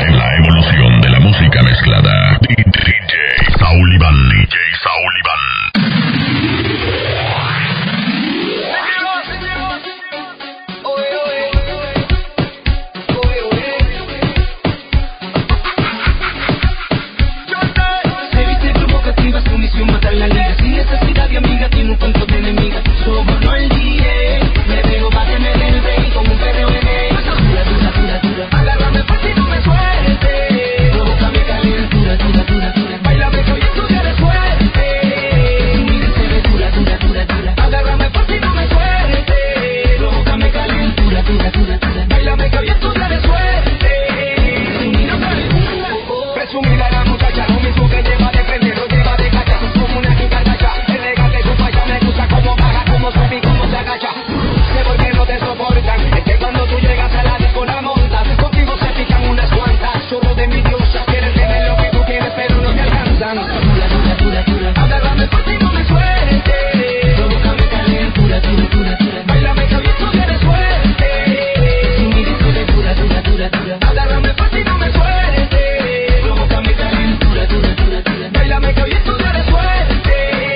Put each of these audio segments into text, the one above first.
En la evolución de la música mezclada, DJ Saulivan. DJ Saulivan. Matar la liga sin necesidad de amiga, tiene un cuento de enemiga. Soborno el DJ, me vengo pa' que me den el rey como un perreo en él. Dura, dura, dura, dura, agárrame fácil, no me suelte. Provócame calentura, dura, dura, dura. Bailame que hoy estudiaré fuerte. Mira, se ve dura, dura, dura, dura. Agárrame fácil, no me suelte. Provócame calentura, dura, dura, dura. Bailame que hoy estudiaré suerte. Mira, se ve presumida la muchacha, lo mismo que lleva de prender o lleva de cacha. Como una guitarra, elegante tu falla, me gusta como baja, como sube y como se agacha. Sé por qué no te soportan, es que cuando tú llegas a la disco la montas. Contigo se pican unas cuantas, chorro de mi diosa. Quieren tener lo que tú quieres, pero no te alcanzan. Dura, dura, dura, dura, agárrame por ti, no me suelte. Provócame calentura, dura, dura, dura. Bailame que hoy estudiaré suerte. Sin mi disco de dura, dura, dura, dura. Agárrame por ti, no me suelte. Provócame calentura, dura, dura, dura. Bailame que hoy estudiaré suerte.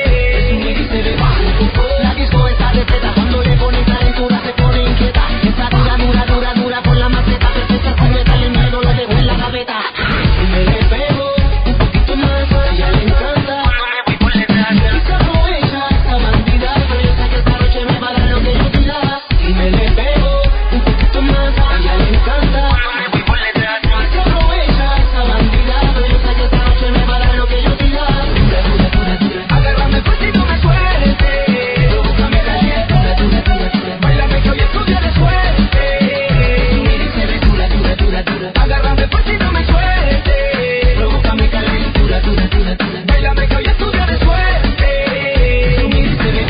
La disco está de teta, cuando le ponen calentura se pone inquieta. Esa dura, dura, dura, dura por la maceta. Perfecta con metal en miedo, lo dejo en la gaveta. Y me le pego un poquito más, a ella le encanta. Cuando me voy por detrás, y se aprovecha esta bandida. Pero yo sé que esta noche me va a dar lo que yo pida. Y me le pego un poquito más, a ella le encanta. Cuando me voy por detrás, y se aprovecha esta bandida. Pero yo sé que esta noche me va a dar lo que yo pida. Dura, dura, dura, dura, agárrame por ti, no me suelte. Provócame calentura, dura, dura, dura. Bailame que hoy estudiaré suerte. Mira y se ve dura, dura, dura, dura. Agárrame por ti, no me suelte. Provócame calentura, dura, dura, dura. Bailame que hoy estudiaré suerte. Mira y se ve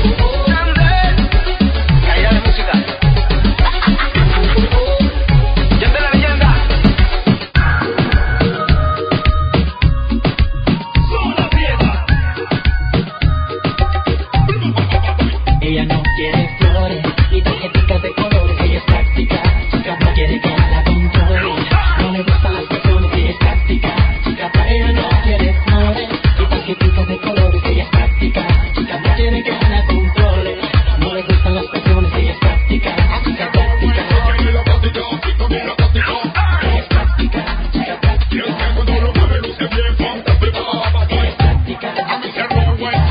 Caída de música. Ya está la leyenda. Zona fiesta. Ella no quiere flores ni tarjetitas de colores, ella es práctica, chica no quiere que la controle. No le gustan las personas, ella es práctica, chica para ella no quiere flores ni tarjetitas de colores, ella es práctica, chica no quiere que la controle. No le gustan las personas, ella es práctica, chica práctica. Ella es práctica, chica práctica. Ella es práctica.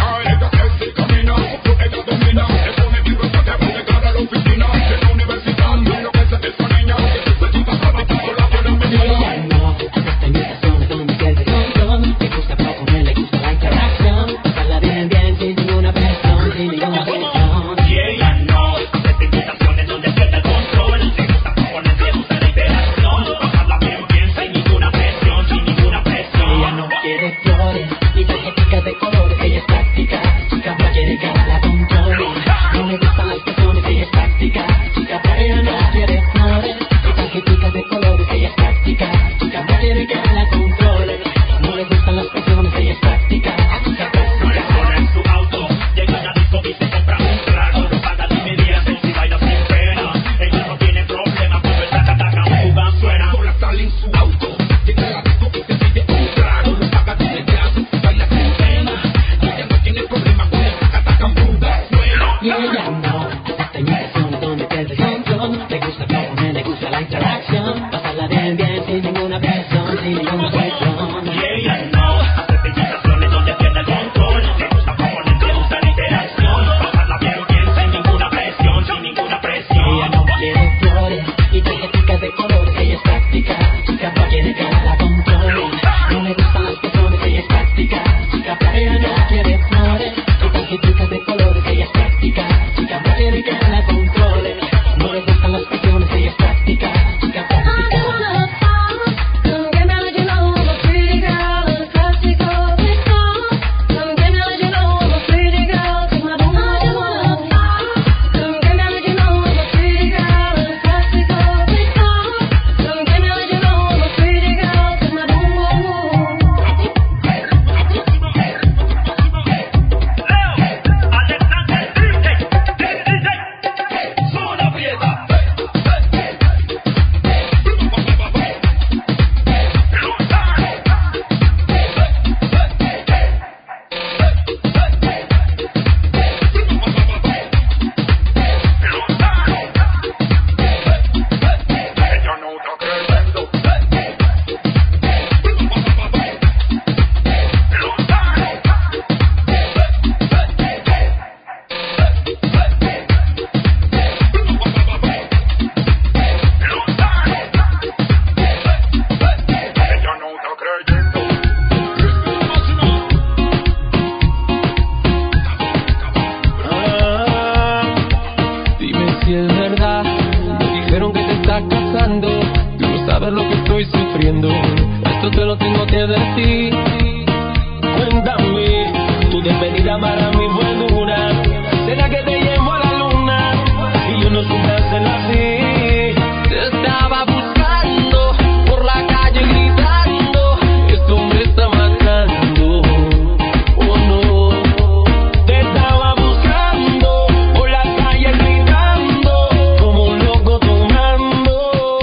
lo que estoy sufriendo. Esto te lo tengo que decir. Cuéntame, tu despedida para mí fue dura. ¿Será que te llevo a la luna? Y yo no supe hacerlo así. Te estaba buscando por la calle gritando, esto me está matando. Oh no. Te estaba buscando por la calle gritando, como un loco tomando.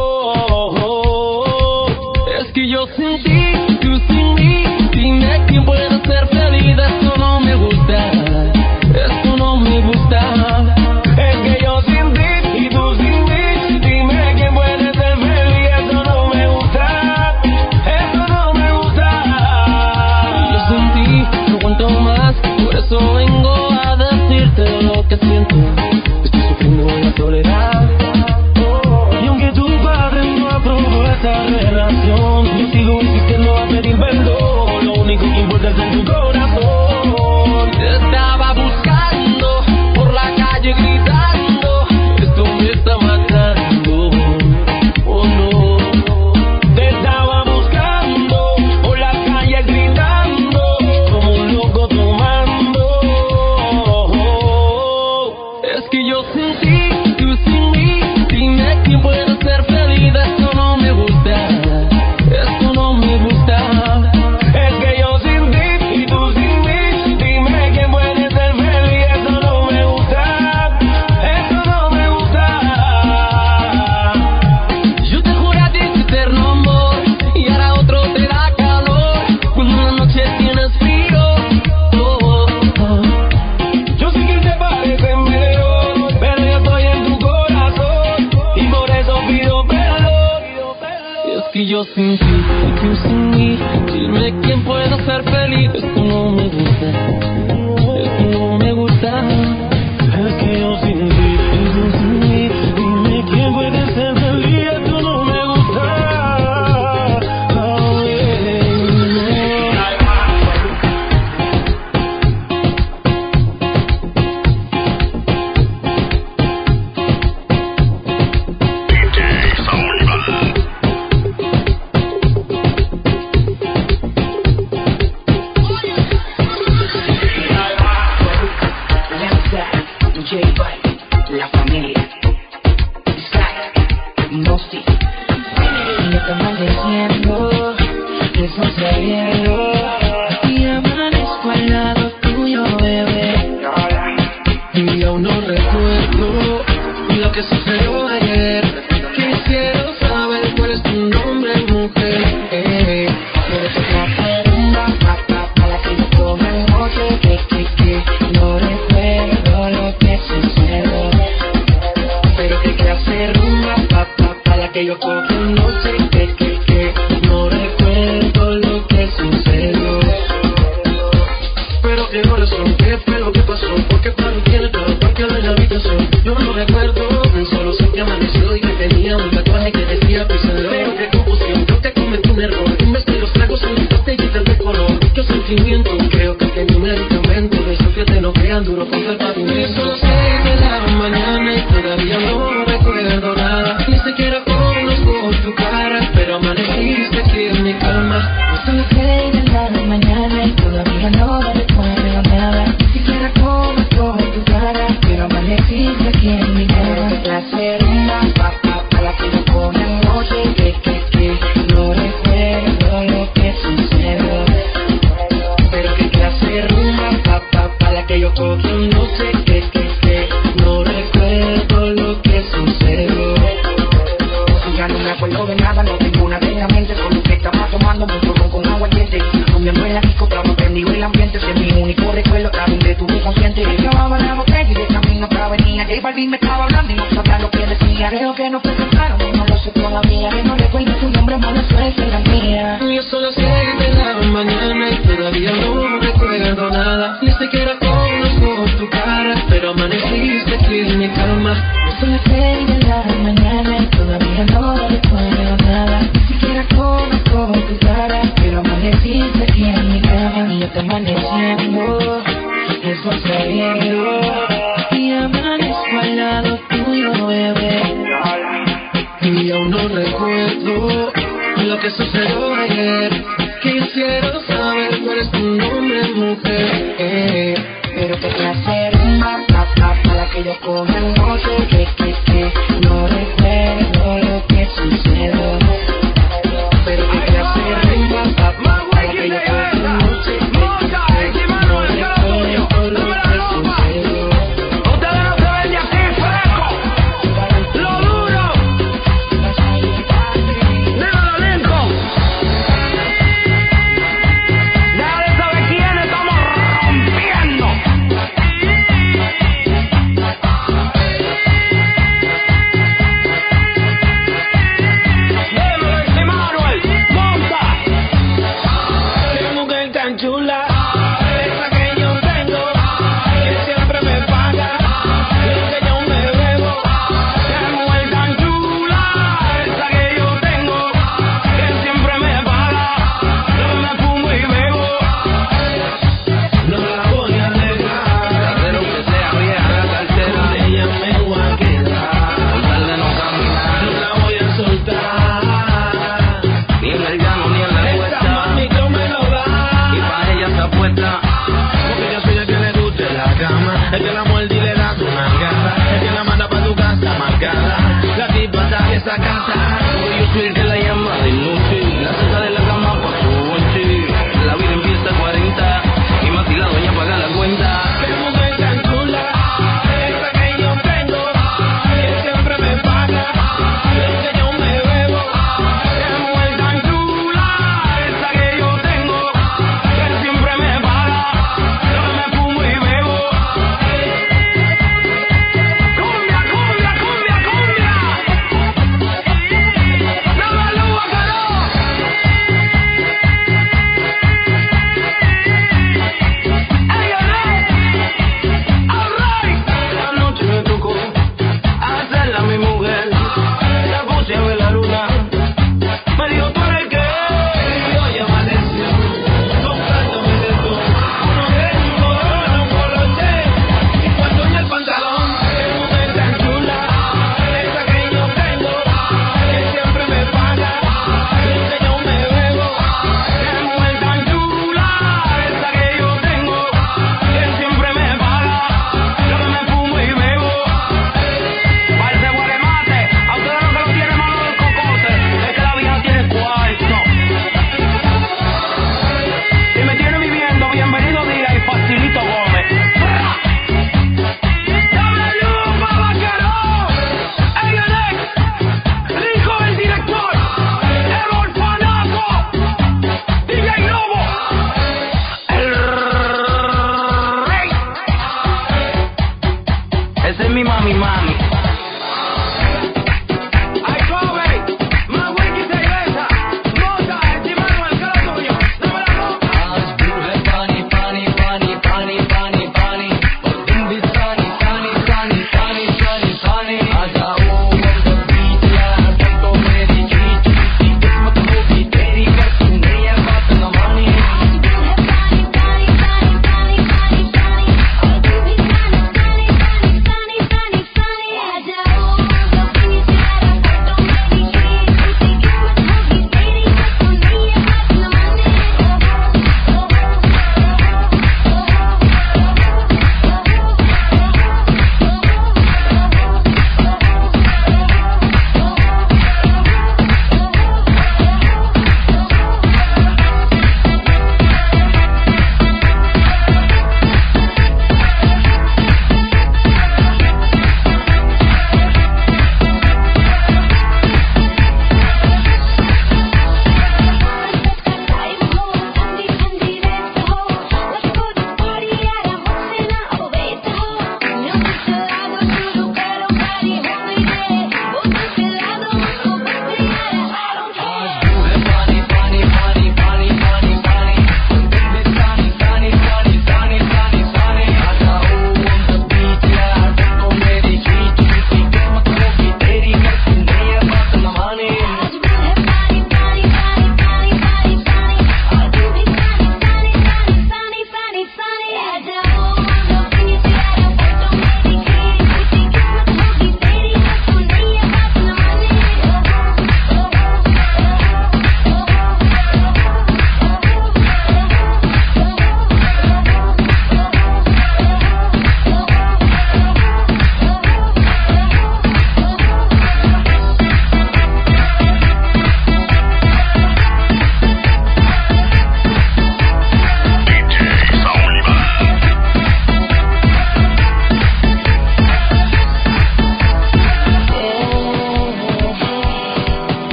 Es que yo sin ti, tú sin mí, dime quién puede ser feliz. Esto no me gusta, esto no me gusta. Es que yo sin ti y tú sin mí, dime quién puede ser feliz. Esto no me gusta, esto no me gusta. Yo sin ti no aguanto más, por eso vengo a decirte lo que siento. Estoy sufriendo en la soledad. Y aunque tu padre no aprobó esta relación, yo sigo insistiendo a pedir perdón. Lo único que importa es en tu corazón. Te estaba buscando por la calle gritando, esto me está matando. Oh no. Te estaba buscando por la calle gritando, como un loco tomando. Es que yo sin ti, tú sin mí, dime quién puede ser feliz. Esto no me gusta, esto no me gusta. Es que yo sin ti y tú sin mí, dime quién puede ser feliz. Esto no me gusta, esto no me gusta. Yo te juro a ti eterno amor, y ahora otro te da calor cuando una noche tienes frío. Yo sé que te parece mejor, pero yo estoy en tu corazón y por eso pido perdón. Es que yo sin ti y tú sin mí, dime quién puede ser feliz. Esto no me gusta, esto no me gusta. Es que yo sin ti y tú sin mí, dime quién puede ser feliz. Esto no me gusta. Oh, yeah. DJ Saúl Iván. La familia, Isaac, Mosti, y yo te maldiciendo, que sucediendo, y amanezco al lado tuyo, bebé, y aún no recuerdo lo que sucedió ayer. Quisiera saber cuál es tu nombre, mujer. Eres otra rumba, pa' la que yo tome noche, que no recuerdo lo que sucedió. Pero que clase rumba, pa' la que yo cojo, no sé que no recuerdo lo que sucedió. Pero que corazón, qué fue lo que pasó, porque para mí tiene todo parqueado en la habitación. Yo no recuerdo, solo sé que amaneció y que tenía un tatuaje que decía písalo. Pero qué confusión, creo que cometí un error. En vez de los tragos en mis botellitas de color. Qué sentimiento, creo que tenía un medicamento de esos que te noquean duro contra el pavimento. Son las 6 de la mañana y todavía no recuerdo nada. Ni siquiera conozco tu cara, pero amaneciste aquí en mi cama. Son las 6 de la mañana y todavía no recuerdo nada. Ni siquiera conozco tu cara, pero amaneciste aquí en mi cama. Qué clase rumba, pa' la que yo cojo en noche, que no recuerdo lo que sucedió. Pero qué clase rumba, pa' la que yo cojo en noche, que no recuerdo lo que sucedió. Ya no me acuerdo de nada, no tengo una de la mente, solo que estaba tomando mucho ron con agua caliente. Comiendo en la disco, estaba prendido el ambiente, ese es mi único recuerdo, a donde tuve consciente. Llevaba la botella y de camino otra venía. J Balvin me estaba hablando y no sabía lo que decía. Creo que no fue tan claro, no lo sé todavía. Que no recuerdo tu nombre, mala suerte la mía. Yo son las 6 de la mañana y todavía no recuerdo nada. Ni siquiera conozco tu cara, pero amaneciste aquí en mi cama. Yo son las 6 de la mañana y todavía no recuerdo nada. Ni siquiera conozco tu cara, pero amaneciste aquí en mi cama. Y yo te amaneciendo, eso sucediendo, y amanezco al lado tuyo, bebé, y aún no recuerdo lo que sucedió ayer. Quisiera saber cuál es tu nombre, mujer. Pero qué clase rumba, para que yo coja noche, que no recuerdo lo que sucedió. Pero qué clase rumba, para que yo coja noche, no recuerdo lo que sucedió. Ustedes no se ven de aquí, fresco. Lo duro. Dímelo, Lincoln. Déjale saber quiénes estamos rompiendo.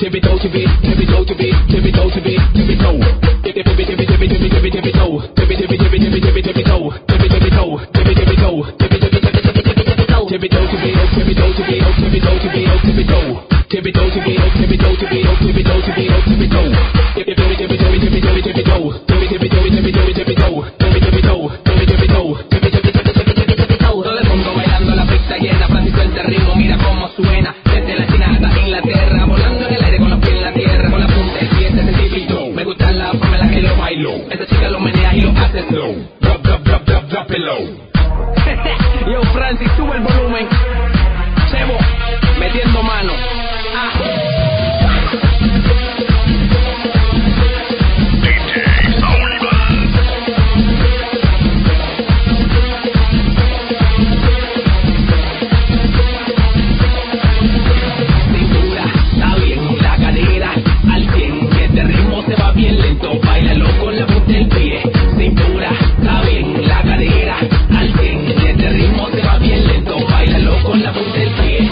Yo, Francis, sube el volumen. Sebo, metiendo mano. DJ Saulivan. Cintura, está bien, la cadera al 100. Este ritmo se va bien lento, bailalo con la punta del pie. Cintura, está bien, la cadera al 100. Este ritmo se va bien lento, bailalo con la punta del pie.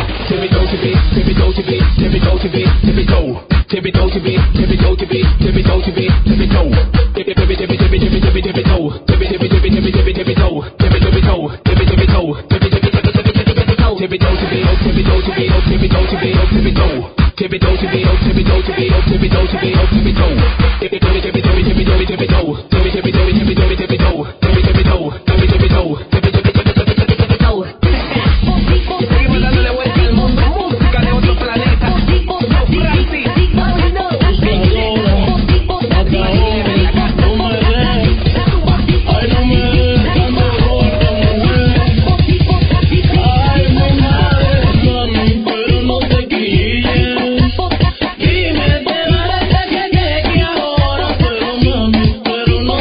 Seguimos dándole vuelta al mundo, música de otro planeta. Yo, Francis. Pero no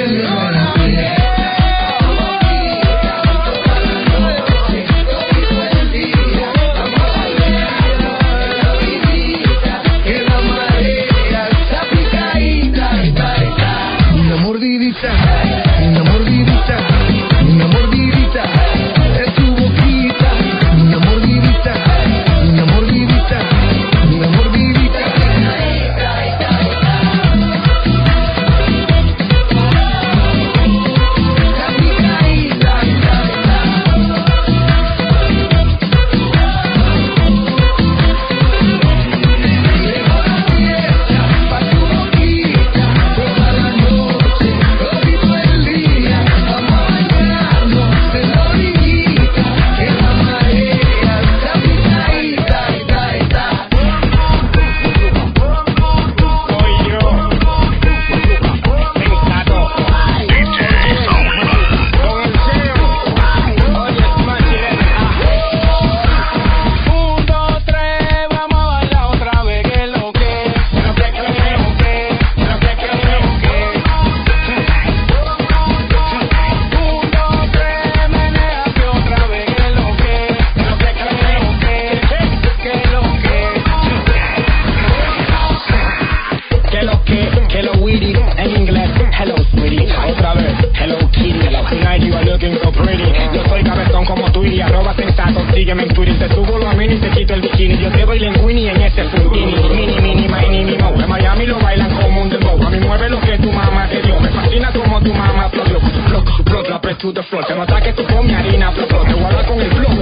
To the floor, se nota que tú comes harina, flow, te guardas con el flow,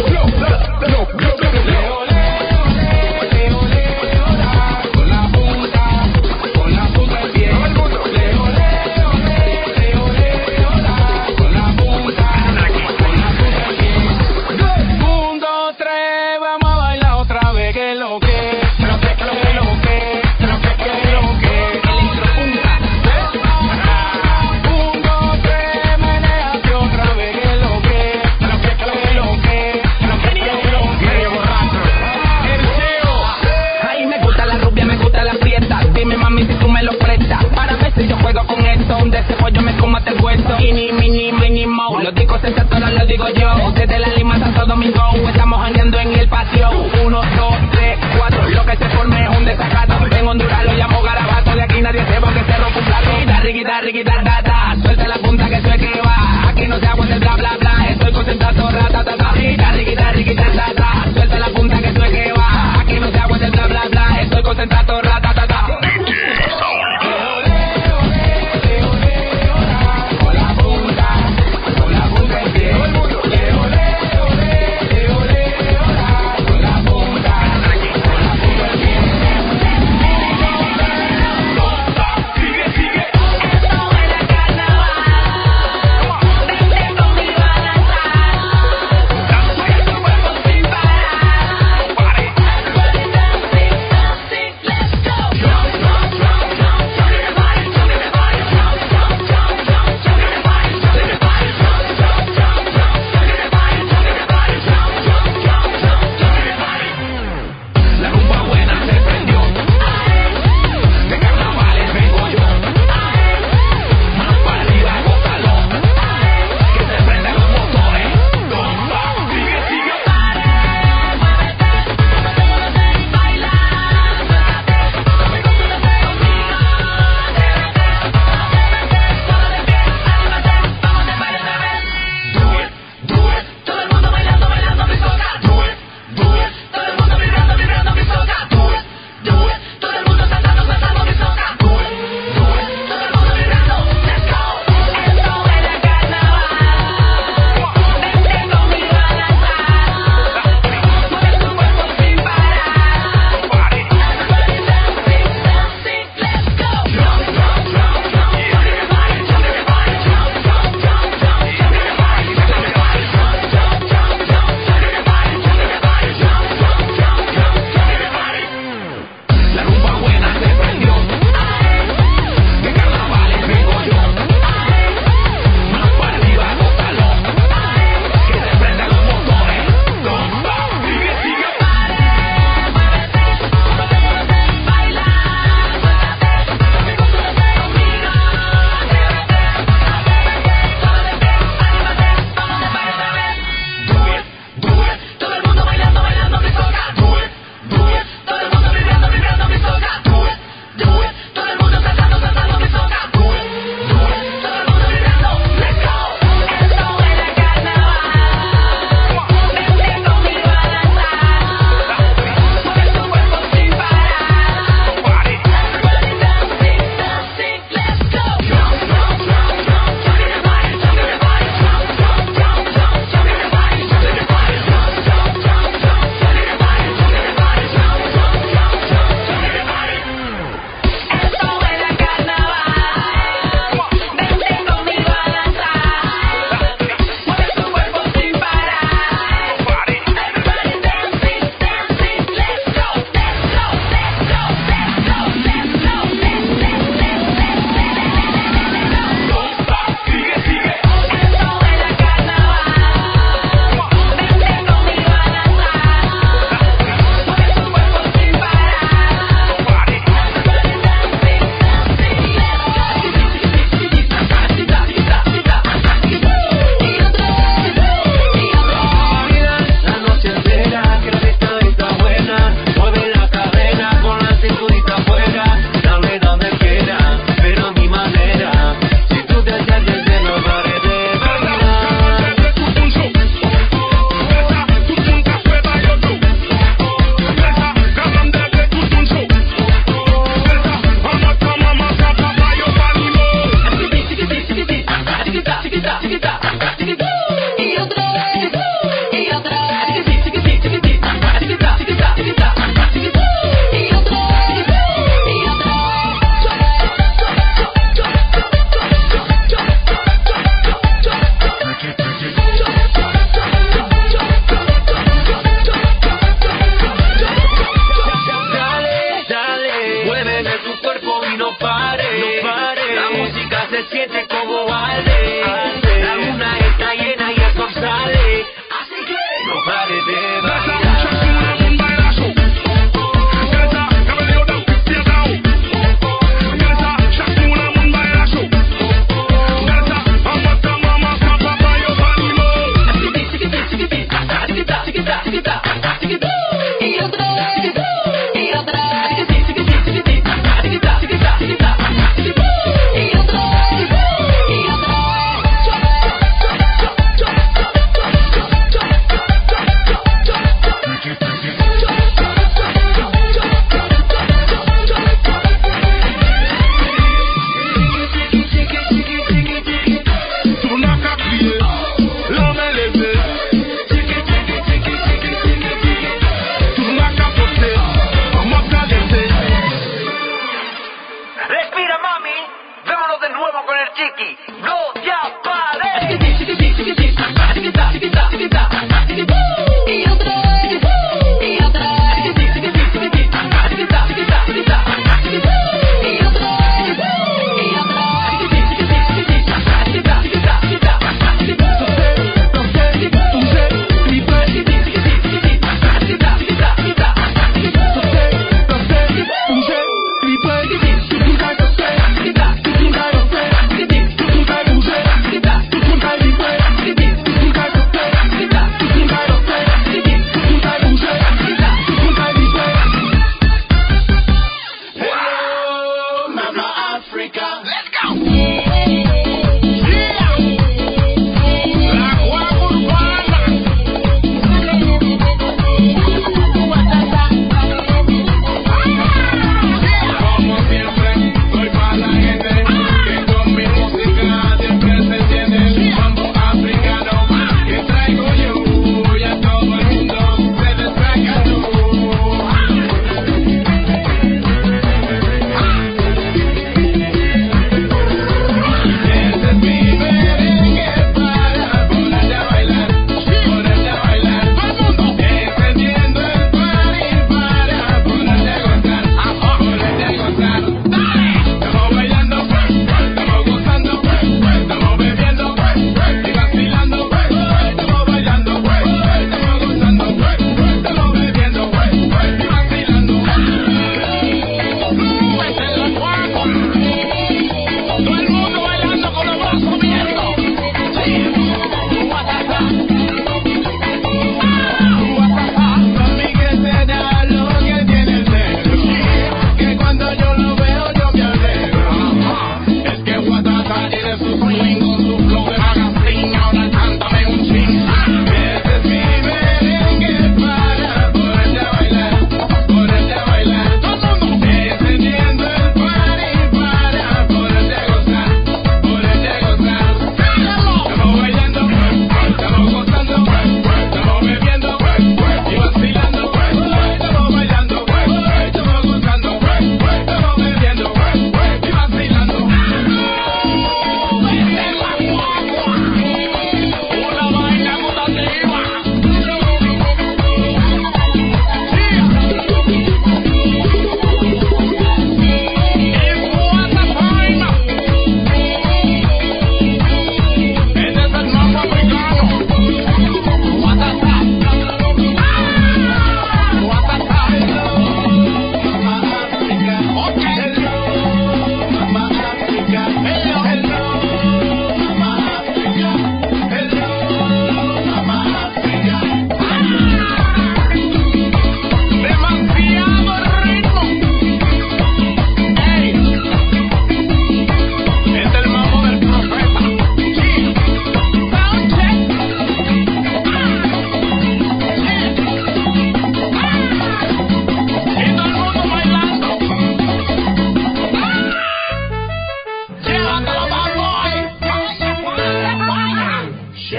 con la punta del pie, con la punta del pie. 1, 2, 3, vamos a bailar otra vez, que lo que, pero que lo que, pero que lo que, electropunta. 1, 2, 3, menéate otra vez, que lo que, pero que, medio borracho. Ay, me gusta la rubia, me gusta la fiesta. Dime mami si tú me lo prestas. Para ver si yo juego con esto. De ese pollo me como hasta el hueso. Mini, mo. Los discos sensatos lo digo yo. Desde la Lima Santo Domingo estamos jangueando en el patio. 1, 2, 3, 4. Lo que se forme es un desacato. En Honduras lo llamo garabato. De aquí nadie se va que se rompe un plato. Riquita, da. Suelta la punta que eso es que va. Aquí no se aguanta el bla, bla. Estoy concentrado, ratatata. Riquita, da. Suelta la punta que eso es que va. Aquí no se aguanta el bla, bla. Estoy concentrado, ratatata. Sigue. Y otra vez, y otra vez, y otra vez, y otra Dale, dale, muéveme tu cuerpo y no pare, la música se siente como arde, la luna está llena y el sol sale, así que no pares de bailar. y otra vez, y otra vez, y otra vez, y otra Tout n'a qu'à crier, l'homme est levé. Tout n'a qu'à poster, más caliente. Respira, mami, vémonos de nuevo con el chiqui, no te pares. y otra vez, y otra vez, y otra vez, y otra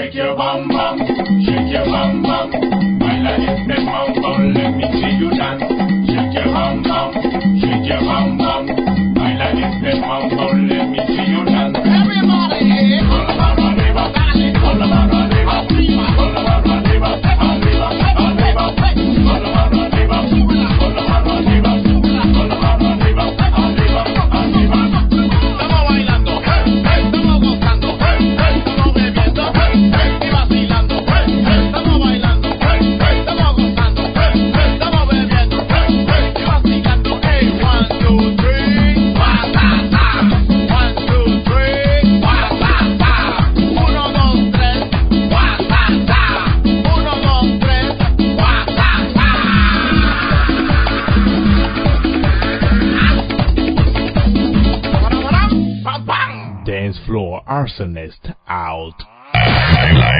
Shake your bum bum, shake your bum bum. Baila este mambo, let me see you dance. Shake your bum bum, shake your bum bum. Baila este mambo, let me see you dance. Everybody, con la mano arriba, con la mano arriba, con la mano arriba, arriba, arriba, con la mano arriba, con la mano arriba, con la mano arriba, arriba, arriba. Estamos bailando, estamos gozando, estamos bebiendo y vacilando. Estamos bailando, estamos gozando, estamos bebiendo y vacilando. Hey, 1, 2, 3, guasata. 1, 2, 3, guasata. 1, 2, 3, guasata. 1, 2, 3, guasata. Pam, pam. Dance Floor Arsonist out. En la